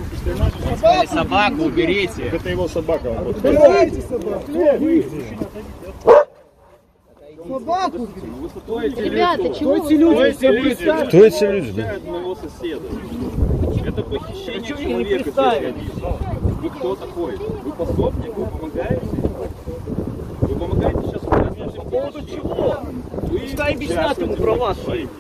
Собаку уберите. Это его собака. Убирайте собаку. Собаку. Ребята, чего Кто эти люди? Кто эти люди? Моего соседа. Это похищение человека. Вы кто такой? Вы пособник? Вы помогаете? Вы помогаете сейчас по поводу чего? Вы Пускай объяснят ему про вас.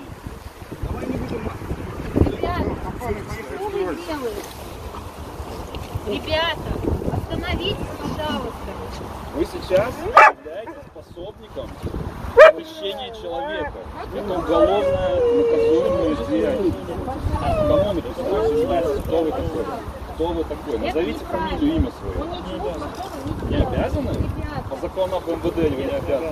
Ребята, остановитесь, пожалуйста. Вы сейчас являетесь пособником похищения человека. Это уголовное наказуемое деяние. Кому вы знаете, кто вы такой? Кто вы такой? Назовите фамилию, имя свое. Не обязаны? По закону об МВД вы не обязаны.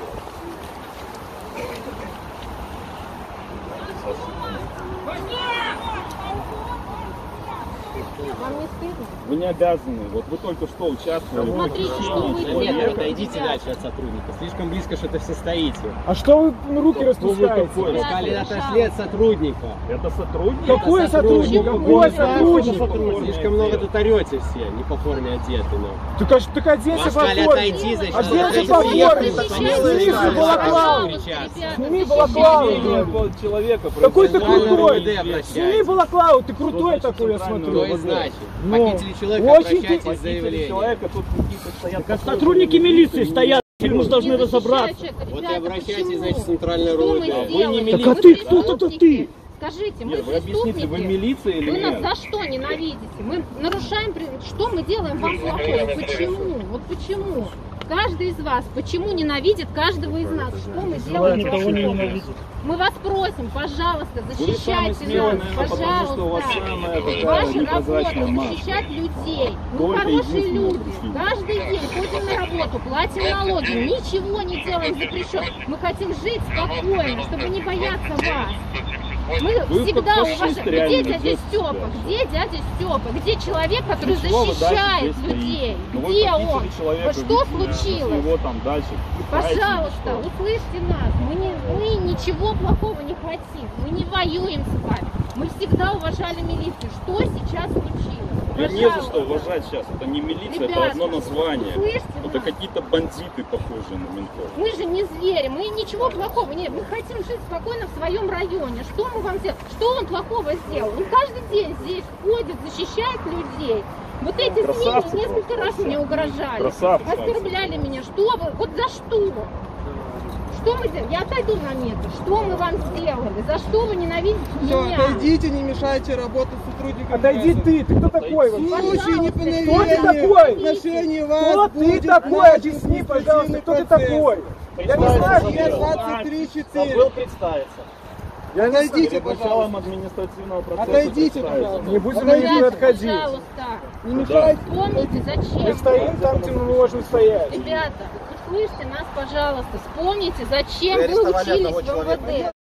Вам не стыдно? Вы не обязаны. Вот вы только что участвовали в похищении человека. Нет, отойдите дальше от сотрудника. Слишком близко что-то все стоите. А что вы руки распускаете? Сказали, отошли от сотрудника. Это сотрудник? Какой сотрудник? Какой сотрудник? Слишком много тут орете все, не по форме одеты. Так оденься по Сказали форме. отойти, значит, Оденься по форме. Сними балаклаву. Сними балаклаву. Человека. Какой ты крутой? обращайтесь. Сними балаклаву, ты крутой такой, я смотрю. То и значит. Ну, Похитили человека, очень обращайтесь с заявлением. Человека тут какие-то стоят. Как сотрудники милиции стоят, мы же должны разобраться. Вот и обращайтесь, значит, в центральное Что мы РУВД. сделали? Так а ты, кто это ты? Скажите, мы Вы объясните, вы милиция или Вы нас нет? за что ненавидите? Мы нарушаем, что мы делаем вам плохое? Почему? Вот почему? Каждый из вас, почему ненавидит каждого из нас? Что мы делаем никого не плохого? ненавидит. Мы вас просим, пожалуйста, Вы самые защищайте смелые, нас, наверное, потому что у вас пожалуйста. самая такая Ваша работа непрозрачная маска. защищать людей. Мы Только хорошие единственная люди. причина. Каждый день ходим на работу, платим налоги, ничего не делаем запрещенного. Мы хотим жить спокойно, чтобы не бояться вас. Мы Вы всегда как фашист уважаем. реально Где дядя ведете Степа? себя. Где дядя Степа? Где человек, который Для чего вы защищает дальше здесь людей? стоите? Ну, вы Где похитили он? человека, Что видите, случилось? Его там дальше. Пожалуйста, услышьте нас. Мы ничего плохого не хотим. Мы не воюем с вами. Мы всегда уважали милицию. Что сейчас случилось? Ее не за что уважать сейчас. Это не милиция, Ребята, это одно название. слышите Это нас? какие-то бандиты, похожие на ментов. Мы же не звери, мы ничего плохого нет. Мы хотим жить спокойно в своем районе. Что мы вам сделали? Что он плохого сделал? Он каждый день здесь ходит, защищает людей. Вот эти Красавцы СМИ несколько просто, раз мне угрожали. Красавцы. Оскорбляли меня. Что вы? Вот за что? Что мы делаем? Я отойду на метр. Что мы вам сделали? За что вы ненавидите Все, меня? отойдите, не мешайте работать сотрудникам. Отойди ты кто такой вообще? Случай неповиновения. Кто ты такой? В отношении вас Кто ты будет такой? начат Объясни, пожалуйста, административный кто ты процесс. такой? Я не знаю, Статья кто ты. 23.4. представиться. Отойдите, Перед пожалуйста. началом административного процесса Отойдите, представиться. пожалуйста. Не будем Ребята, никуда отходить. пожалуйста, Не мешайте. вспомните, зачем. Мы стоим там, где мы можем стоять. Ребята, услышьте нас, пожалуйста. Вспомните, зачем вы учились в МВД.